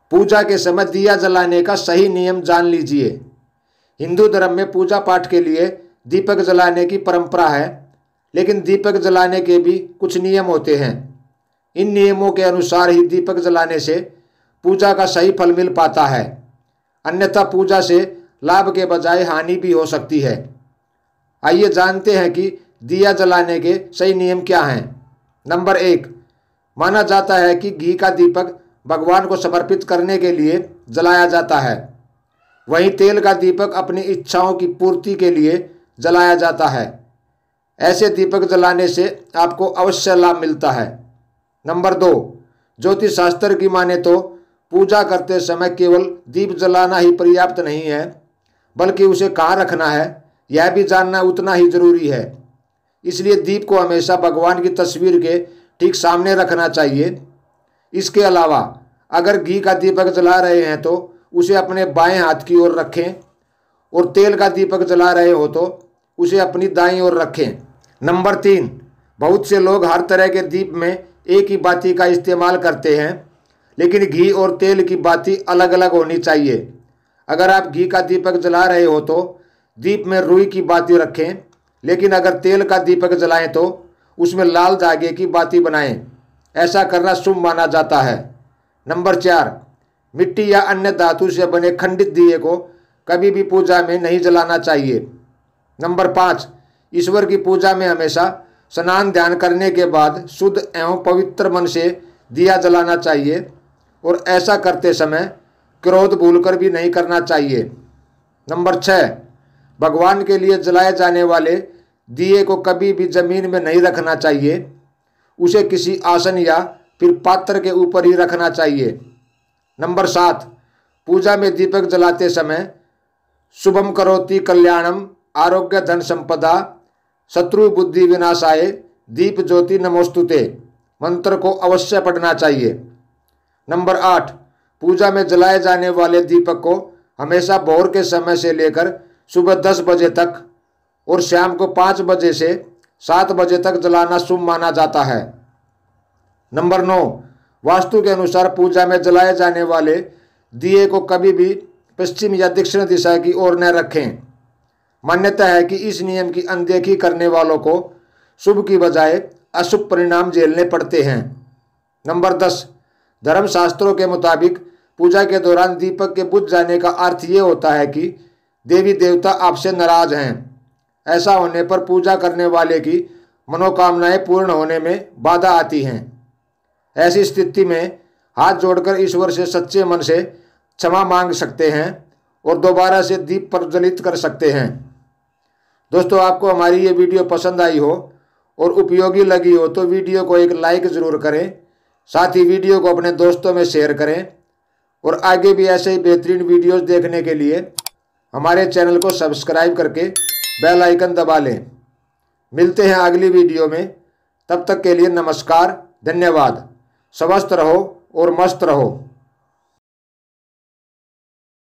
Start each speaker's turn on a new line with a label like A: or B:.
A: पूजा के समय दिया जलाने का सही नियम जान लीजिए। हिंदू धर्म में पूजा पाठ के लिए दीपक जलाने की परंपरा है, लेकिन दीपक जलाने के भी कुछ नियम होते हैं। इन नियमों के अनुसार ही दीपक जलाने से पूजा का सही फल मिल पाता है, अन्यथा पूजा से लाभ के बजाय हानि भी हो सकती है। आइए जानते हैं कि दिया जलाने के सही नियम क्या हैं। नंबर 1, माना जाता है कि घी का दीपक भगवान को समर्पित करने के लिए जलाया जाता है। वहीं तेल का दीपक अपनी इच्छाओं की पूर्ति के लिए जलाया जाता है। ऐसे दीपक जलाने से आपको अवश्य लाभ मिलता है। नंबर 2, ज्योतिष शास्त्र की माने तो पूजा करते समय केवल दीप जलाना ही पर्याप्त नहीं है, बल्कि उसे कहाँ रखना है यह भी जानना उतना ही जरूरी है। इसलिए दीप को हमेशा भगवान की तस्वीर के ठीक सामने रखना चाहिए। इसके अलावा अगर घी का दीपक जला रहे हैं तो उसे अपने बाएं हाथ की ओर रखें, और तेल का दीपक जला रहे हो तो उसे अपनी दाईं ओर रखें। नंबर 3, बहुत से लोग हर तरह के दीप में एक ही बाती का इस्तेमाल करते हैं, लेकिन घी और तेल की बाती अलग अलग होनी चाहिए। अगर आप घी का दीपक जला रहे हो तो दीप में रुई की बाती रखें, लेकिन अगर तेल का दीपक जलाएं तो उसमें लाल धागे की बाती बनाएं। ऐसा करना शुभ माना जाता है। नंबर 4, मिट्टी या अन्य धातु से बने खंडित दिए को कभी भी पूजा में नहीं जलाना चाहिए। नंबर 5, ईश्वर की पूजा में हमेशा स्नान ध्यान करने के बाद शुद्ध एवं पवित्र मन से दिया जलाना चाहिए, और ऐसा करते समय क्रोध भूलकर भी नहीं करना चाहिए। नंबर 6, भगवान के लिए जलाए जाने वाले दिए को कभी भी जमीन में नहीं रखना चाहिए, उसे किसी आसन या फिर पात्र के ऊपर ही रखना चाहिए। नंबर 7, पूजा में दीपक जलाते समय शुभम करोति कल्याणम आरोग्य धन संपदा शत्रु बुद्धि विनाशाय दीप ज्योति नमोस्तुते मंत्र को अवश्य पढ़ना चाहिए। नंबर 8, पूजा में जलाए जाने वाले दीपक को हमेशा भोर के समय से लेकर सुबह 10 बजे तक और शाम को 5 बजे से 7 बजे तक जलाना शुभ माना जाता है। नंबर 9, वास्तु के अनुसार पूजा में जलाए जाने वाले दिए को कभी भी पश्चिम या दक्षिण दिशा की ओर न रखें। मान्यता है कि इस नियम की अनदेखी करने वालों को शुभ की बजाय अशुभ परिणाम झेलने पड़ते हैं। नंबर 10, धर्मशास्त्रों के मुताबिक पूजा के दौरान दीपक के बुझ जाने का अर्थ ये होता है कि देवी देवता आपसे नाराज हैं। ऐसा होने पर पूजा करने वाले की मनोकामनाएं पूर्ण होने में बाधा आती हैं। ऐसी स्थिति में हाथ जोड़कर ईश्वर से सच्चे मन से क्षमा मांग सकते हैं और दोबारा से दीप प्रज्वलित कर सकते हैं। दोस्तों, आपको हमारी ये वीडियो पसंद आई हो और उपयोगी लगी हो तो वीडियो को एक लाइक ज़रूर करें, साथ ही वीडियो को अपने दोस्तों में शेयर करें, और आगे भी ऐसे ही बेहतरीन वीडियोस देखने के लिए हमारे चैनल को सब्सक्राइब करके बेल आइकन दबा लें। मिलते हैं अगली वीडियो में, तब तक के लिए नमस्कार, धन्यवाद। स्वस्थ रहो और मस्त रहो।